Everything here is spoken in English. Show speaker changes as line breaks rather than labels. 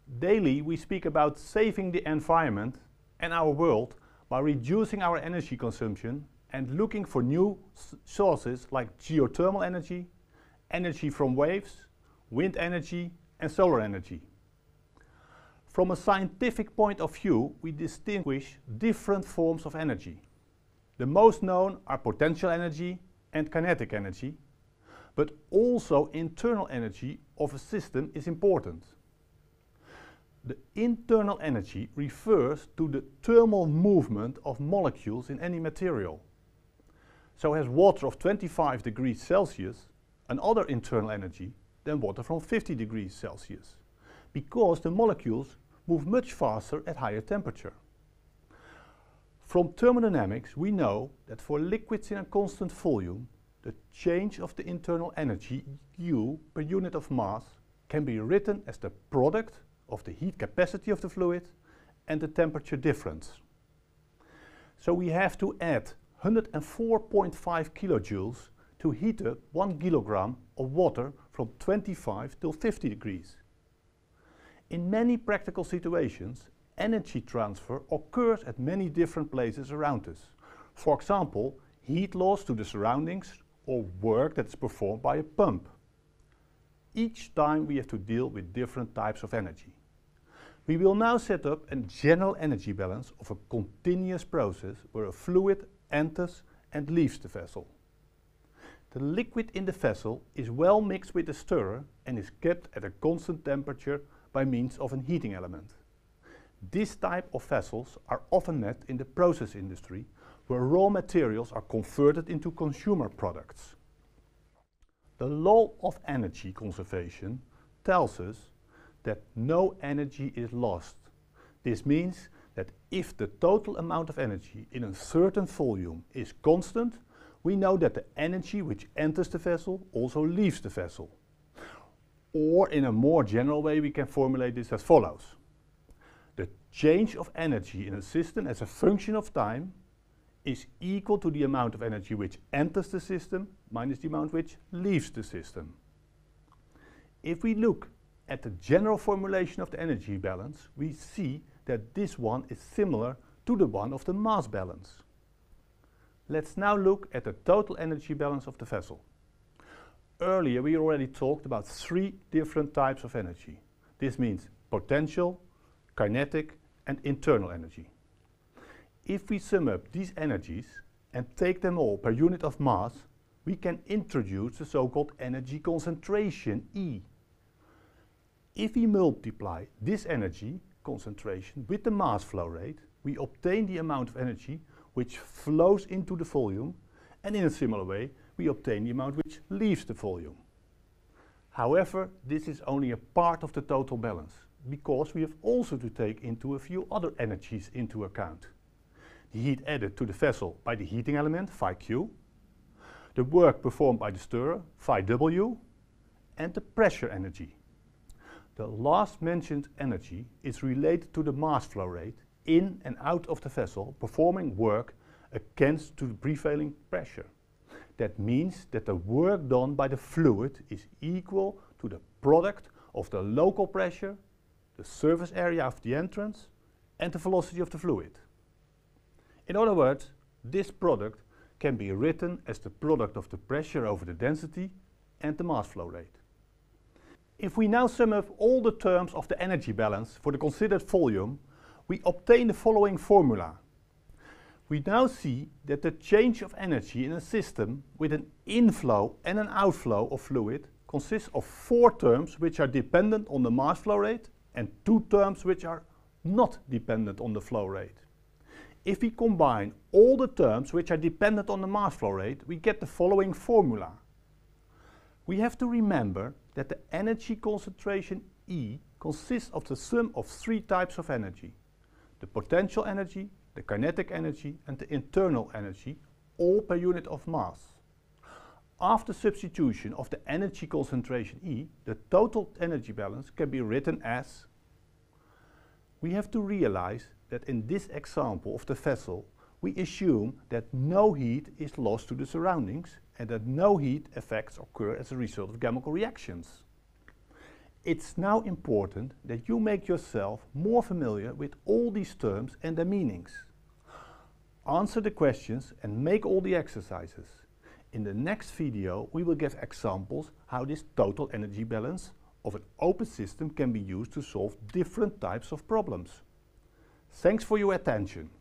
Daily we speak about saving the environment and our world by reducing our energy consumption and looking for new sources like geothermal energy, energy from waves, wind energy and solar energy. From a scientific point of view, we distinguish different forms of energy. The most known are potential energy and kinetic energy, but also internal energy of a system is important. The internal energy refers to the thermal movement of molecules in any material. So has water of 25 degrees Celsius another internal energy than water from 50 degrees Celsius, because the molecules move much faster at higher temperature. From thermodynamics we know that for liquids in a constant volume, the change of the internal energy U per unit of mass can be written as the product of the heat capacity of the fluid and the temperature difference. So we have to add 104.5 kilojoules to heat up 1 kilogram of water from 25 till 50 degrees. In many practical situations, energy transfer occurs at many different places around us. For example, heat loss to the surroundings or work that is performed by a pump. Each time we have to deal with different types of energy. We will now set up a general energy balance of a continuous process where a fluid enters and leaves the vessel. The liquid in the vessel is well mixed with the stirrer and is kept at a constant temperature by means of a heating element. This type of vessels are often met in the process industry, where raw materials are converted into consumer products. The law of energy conservation tells us that no energy is lost. This means that if the total amount of energy in a certain volume is constant, we know that the energy which enters the vessel also leaves the vessel. Or in a more general way we can formulate this as follows. The change of energy in a system as a function of time is equal to the amount of energy which enters the system minus the amount which leaves the system. If we look at the general formulation of the energy balance, we see that this one is similar to the one of the mass balance. Let's now look at the total energy balance of the vessel. Earlier we already talked about 3 different types of energy. This means potential, kinetic and internal energy. If we sum up these energies and take them all per unit of mass, we can introduce the so-called energy concentration E. If we multiply this energy concentration with the mass flow rate, we obtain the amount of energy which flows into the volume, and in a similar way we obtain the amount which leaves the volume. However, this is only a part of the total balance, because we have also to take into a few other energies into account. The heat added to the vessel by the heating element, phi Q, the work performed by the stirrer, phi W, and the pressure energy. The last mentioned energy is related to the mass flow rate in and out of the vessel performing work against the prevailing pressure. That means that the work done by the fluid is equal to the product of the local pressure, the surface area of the entrance, and the velocity of the fluid. In other words, this product can be written as the product of the pressure over the density and the mass flow rate. If we now sum up all the terms of the energy balance for the considered volume, we obtain the following formula. We now see that the change of energy in a system with an inflow and an outflow of fluid consists of 4 terms which are dependent on the mass flow rate and 2 terms which are not dependent on the flow rate. If we combine all the terms which are dependent on the mass flow rate, we get the following formula. We have to remember that the energy concentration E consists of the sum of 3 types of energy: the potential energy, the kinetic energy and the internal energy, all per unit of mass. After substitution of the energy concentration E, the total energy balance can be written as. We have to realize that in this example of the vessel, we assume that no heat is lost to the surroundings and that no heat effects occur as a result of chemical reactions. It's now important that you make yourself more familiar with all these terms and their meanings. Answer the questions and make all the exercises. In the next video we will give examples how this total energy balance of an open system can be used to solve different types of problems. Thanks for your attention.